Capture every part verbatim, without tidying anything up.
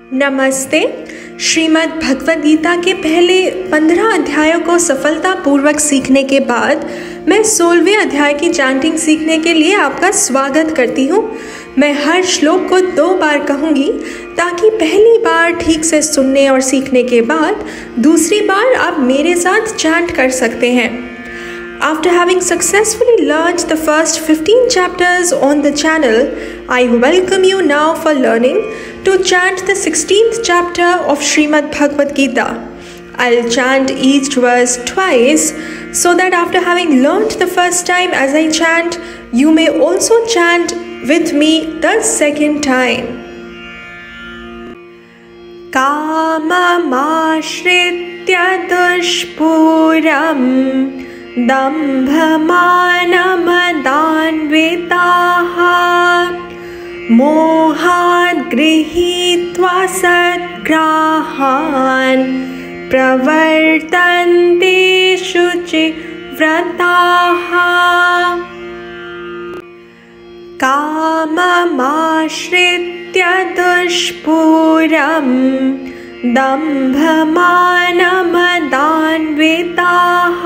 नमस्ते। श्रीमद् भगवद गीता के पहले पंद्रह अध्यायों को सफलतापूर्वक सीखने के बाद मैं सोलहवें अध्याय की चैंटिंग सीखने के लिए आपका स्वागत करती हूँ। मैं हर श्लोक को दो बार कहूँगी ताकि पहली बार ठीक से सुनने और सीखने के बाद दूसरी बार आप मेरे साथ चैंट कर सकते हैं। After having successfully learned the first fifteen chapters on the channel, I welcome you now for learning to chant the sixteenth chapter of Srimad Bhagavad Gita. I'll chant each verse twice so that after having learned the first time as I chant, you may also chant with me the second time. Kamamashritya dushpuram दम्भमानमदान्विताः मोहाद् गृहीत्वा सद्ग्राहान् प्रवर्तन्ते शुचिव्रताः। काममाश्रित्य दुष्पूरम् दम्भमानमदान्विताः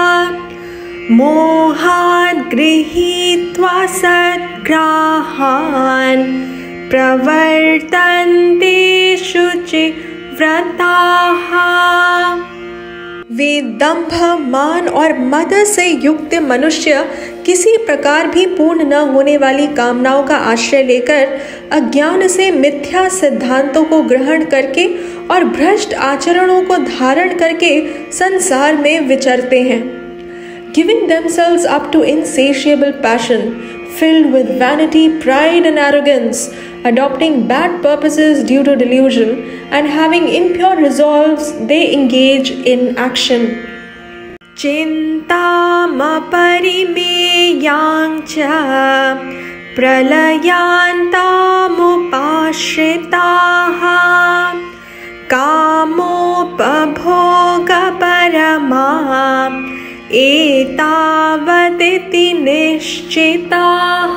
मोहाद् गृहीत्वा सद्ग्राहान् प्रवर्तन्ते शुचिव्रताः। वे दंभ, मान और मद से युक्त मनुष्य किसी प्रकार भी पूर्ण न होने वाली कामनाओं का आश्रय लेकर अज्ञान से मिथ्या सिद्धांतों को ग्रहण करके और भ्रष्ट आचरणों को धारण करके संसार में विचरते हैं। Giving themselves up to insatiable passion, filled with vanity, pride and arrogance, adopting bad purposes due to delusion, and having impure resolves, they engage in action. Chintamaparimeyancha pralayantamupashritaha kamopabhogaparamaha एतावदिति निश्चिताः।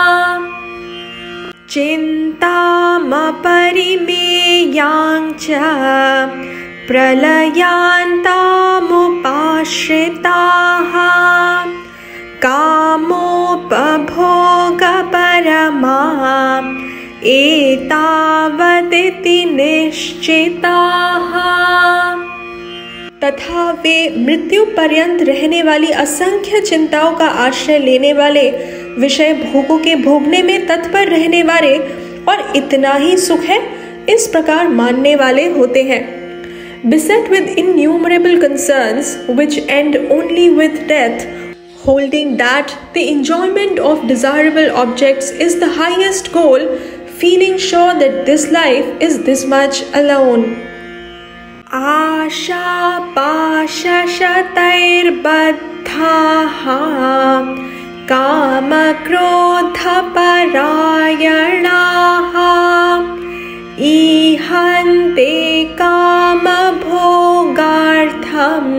चिन्तामपरिमेयाञ्च प्रलयान्तामुपाश्रिताः कामोपभोगपरमाः एतावदिति निश्चिताः। तथा वे मृत्यु पर्यंत रहने वाली असंख्य चिंताओं का आश्रय लेने वाले, विषय भोगों के भोगने में तत्पर रहने वाले और इतना ही सुख है इस प्रकार मानने वाले होते हैं। Beset with innumerable concerns which end only with death, holding that the enjoyment of desirable objects is the highest goal, feeling sure that this life is this much alone. आशापाशशतैर्बद्धाः कामक्रोधपरायणाः ईहन्ते कामभोगार्थम्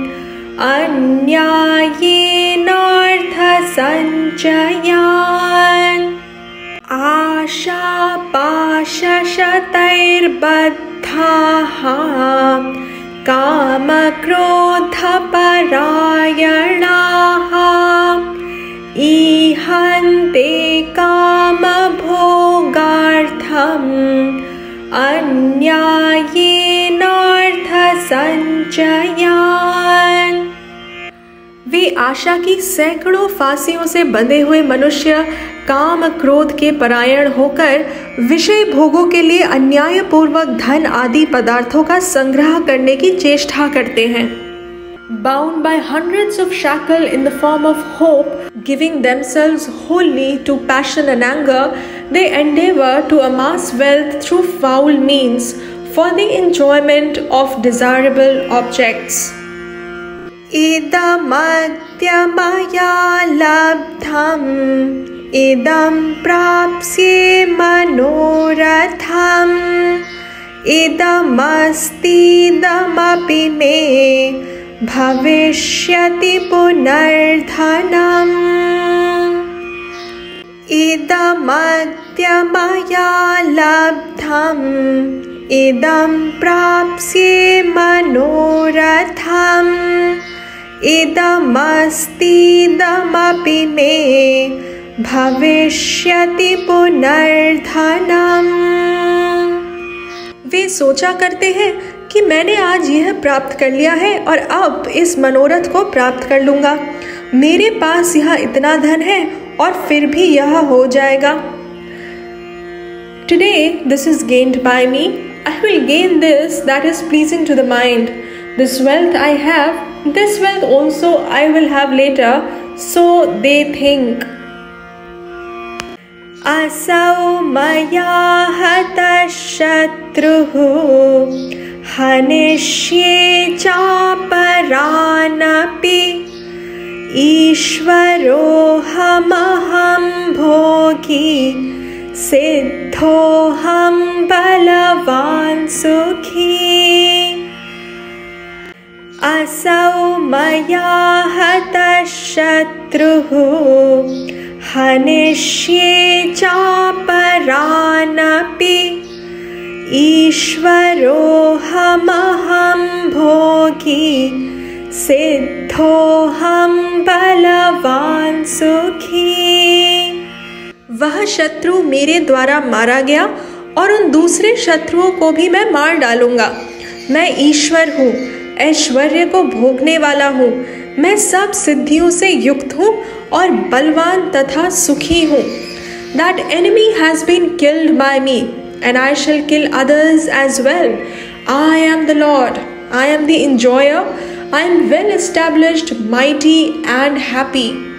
अन्यायेनार्थसञ्चयान्। आशापाशशतैर्बद्धाः कामक्रोधपरायणाः ईहन्ते कामभोगार्थम् अन्यायेनार्थसञ्चयान्। वे आशा की सैकड़ों फांसियों से बंधे हुए मनुष्य काम क्रोध के परायण होकर विषय भोगों के लिए अन्यायपूर्वक धन आदि पदार्थों का संग्रह करने की चेष्टा करते हैं। Bound by hundreds of shackles in the form of hope, giving themselves wholly to passion and anger, they endeavor to amass wealth through foul means for the enjoyment of desirable objects. Idamadya maya labdham idam prapsye manoratham idamasti idamapi me भविष्यति पुनर्धनम्। इदमद्य मया लब्धम् इदं प्राप्स्ये मनोरथम् इदमस्तीदमपि मे भविष्यति पुनर्धनम्। वे सोचा करते हैं कि मैंने आज यह प्राप्त कर लिया है और अब इस मनोरथ को प्राप्त कर लूँगा। मेरे पास यह इतना धन है और फिर भी यह हो जाएगा। Today this is gained by me. I will gain this that is pleasing to the mind. This wealth I have, this wealth also I will have later, so they think. Asau maya hatah shatruhu hanishye chāparānapi ईश्वरोऽहमहं भोगी सिद्धोऽहं बलवान् सुखी। असौ मया हतः शत्रुः हनिष्ये चापरानपि ईश्वरोऽहमहं भोगी सिद्धोऽहं बलवान् सुखी। वह शत्रु मेरे द्वारा मारा गया और उन दूसरे शत्रुओं को भी मैं मार डालूंगा। मैं ईश्वर हूँ, ऐश्वर्य को भोगने वाला हूँ। मैं सब सिद्धियों से युक्त हूँ और बलवान तथा सुखी हूँ। That enemy has been killed by me and I shall kill others as well. I am the Lord. I am the enjoyer. I am well established, mighty and happy.